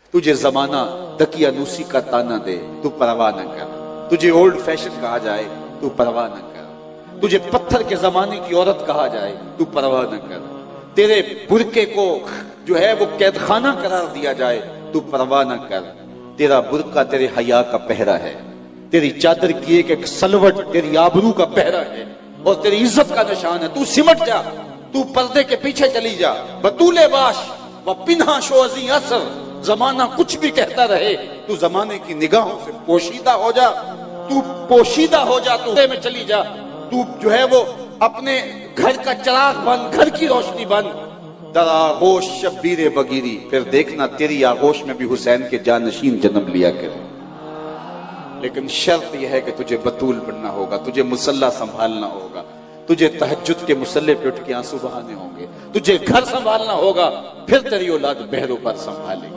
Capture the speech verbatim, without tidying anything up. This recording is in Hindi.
तुझे जमाना दकियानूसी का ताना दे, तू परवाह न कर। तुझे ओल्ड फैशन कहा जाए, तू परवाह न कर। तुझे पत्थर के जमाने की औरत कहा जाए, तू परवाह न कर। तेरे बुरके को जो है वो कैदखाना करार दिया जाए, तू परवाह न कर। तेरा बुरका तेरे हया का पहरा है, तेरी चादर की एक एक सलवट तेरी आबरू का पहरा है और तेरी इज्जत का निशान है। तू सिमट जा, तू पर्दे के पीछे चली जा। बतूले बाश व पिन्हा शोजी असर, जमाना कुछ भी कहता रहे, तू जमाने की निगाहों से पोशीदा हो जा। तू पोशीदा हो जा, तू में चली जा। तू जो है वो अपने घर का चिराग बन, घर की रोशनी बन। दर आगोश शब्बीर बगीरी, फिर देखना तेरी आगोश में भी हुसैन के जानशीन जन्म लिया करे। लेकिन शर्त यह है कि तुझे बतूल बनना होगा, तुझे मुसल्ला संभालना होगा, तुझे तहज्जुद के मुसल्ले पे उठ के आंसू बहाने होंगे, तुझे घर संभालना होगा, फिर तेरी औलाद बहरों पर संभालेगी।